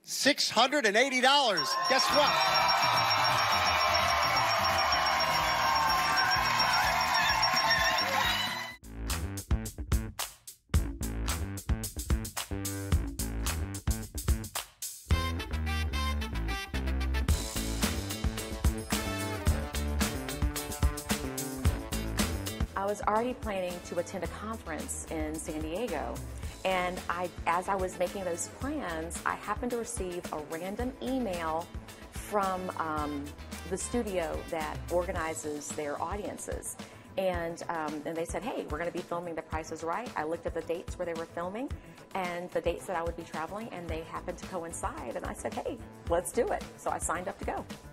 $680. Guess what? I was already planning to attend a conference in San Diego, and as I was making those plans, I happened to receive a random email from the studio that organizes their audiences. And they said, hey, we're going to be filming The Price is Right. I looked at the dates where they were filming and the dates that I would be traveling, and they happened to coincide. And I said, hey, let's do it. So I signed up to go.